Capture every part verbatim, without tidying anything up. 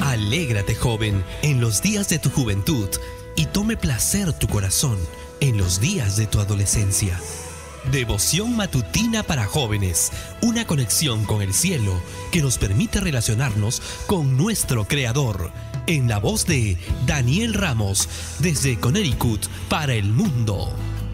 Alégrate, joven, en los días de tu juventud, y tome placer tu corazón en los días de tu adolescencia. Devoción matutina para jóvenes, una conexión con el cielo que nos permite relacionarnos con nuestro Creador, en la voz de Daniel Ramos, desde Connecticut para el mundo.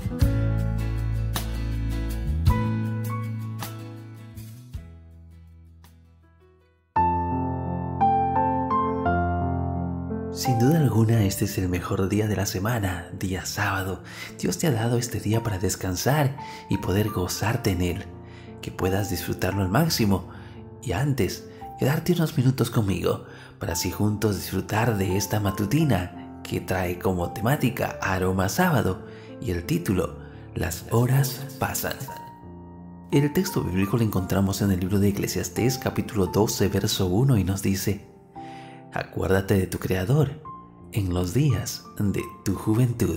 Sin duda alguna, este es el mejor día de la semana, día sábado. Dios te ha dado este día para descansar y poder gozarte en él, que puedas disfrutarlo al máximo. Y antes, quedarte unos minutos conmigo, para así juntos disfrutar de esta matutina, que trae como temática Aroma Sábado, y el título, Las horas pasan. El texto bíblico lo encontramos en el libro de Eclesiastés, capítulo doce, verso uno, y nos dice: acuérdate de tu Creador en los días de tu juventud.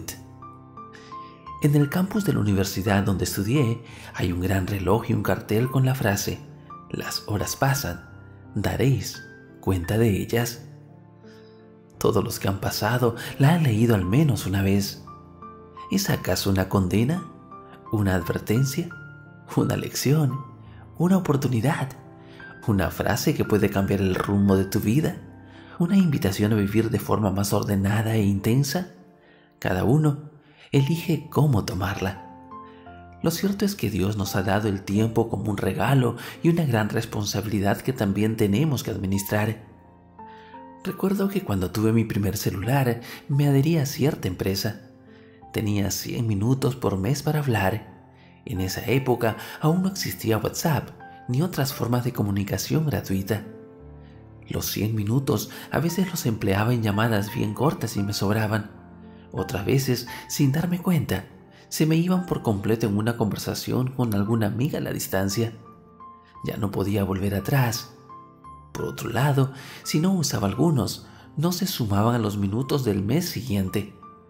En el campus de la universidad donde estudié hay un gran reloj y un cartel con la frase: las horas pasan, daréis cuenta de ellas. Todos los que han pasado la han leído al menos una vez. ¿Es acaso una condena? ¿Una advertencia? ¿Una lección? ¿Una oportunidad? ¿Una frase que puede cambiar el rumbo de tu vida? ¿Una invitación a vivir de forma más ordenada e intensa? Cada uno elige cómo tomarla. Lo cierto es que Dios nos ha dado el tiempo como un regalo y una gran responsabilidad que también tenemos que administrar. Recuerdo que cuando tuve mi primer celular me adherí a cierta empresa. Tenía cien minutos por mes para hablar. En esa época aún no existía WhatsApp ni otras formas de comunicación gratuita. Los cien minutos a veces los empleaba en llamadas bien cortas y me sobraban. Otras veces, sin darme cuenta, se me iban por completo en una conversación con alguna amiga a la distancia. Ya no podía volver atrás. Por otro lado, si no usaba algunos, no se sumaban a los minutos del mes siguiente.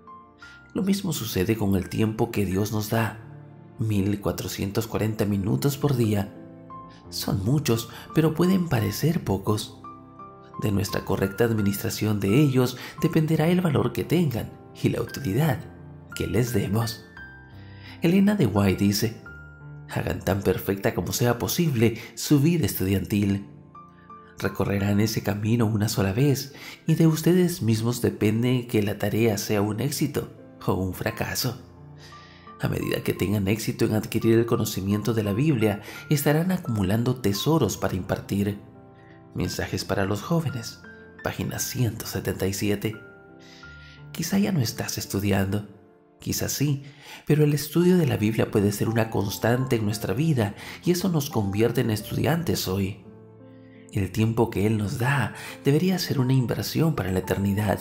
Lo mismo sucede con el tiempo que Dios nos da, mil cuatrocientos cuarenta minutos por día. Son muchos, pero pueden parecer pocos. De nuestra correcta administración de ellos dependerá el valor que tengan y la utilidad que les demos. Elena de White dice: hagan tan perfecta como sea posible su vida estudiantil. Recorrerán ese camino una sola vez y de ustedes mismos depende que la tarea sea un éxito o un fracaso. A medida que tengan éxito en adquirir el conocimiento de la Biblia, estarán acumulando tesoros para impartir. Mensajes para los jóvenes, página ciento setenta y siete. Quizá ya no estás estudiando, quizá sí, pero el estudio de la Biblia puede ser una constante en nuestra vida y eso nos convierte en estudiantes hoy. El tiempo que Él nos da debería ser una inversión para la eternidad.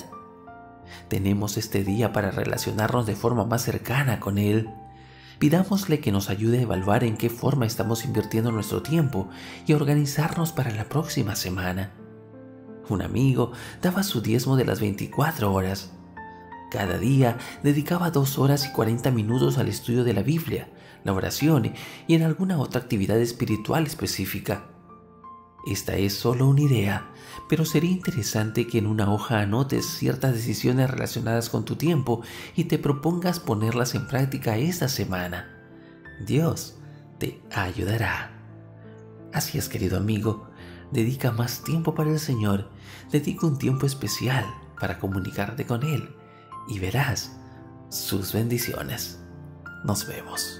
Tenemos este día para relacionarnos de forma más cercana con Él. Pidámosle que nos ayude a evaluar en qué forma estamos invirtiendo nuestro tiempo y a organizarnos para la próxima semana. Un amigo daba su diezmo de las veinticuatro horas. Cada día dedicaba dos horas y cuarenta minutos al estudio de la Biblia, la oración y en alguna otra actividad espiritual específica. Esta es solo una idea, pero sería interesante que en una hoja anotes ciertas decisiones relacionadas con tu tiempo y te propongas ponerlas en práctica esta semana. Dios te ayudará. Así es, querido amigo, dedica más tiempo para el Señor, dedica un tiempo especial para comunicarte con Él y verás sus bendiciones. Nos vemos.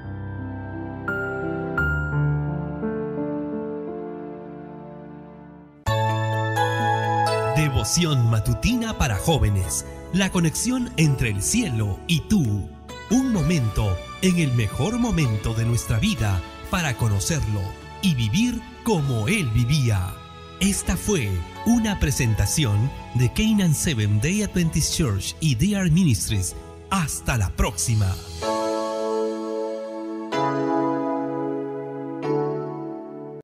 Devoción matutina para jóvenes. La conexión entre el cielo y tú. Un momento en el mejor momento de nuestra vida para conocerlo y vivir como Él vivía. Esta fue una presentación de Canaan Seventh Day Adventist Church y D R Ministries. Hasta la próxima.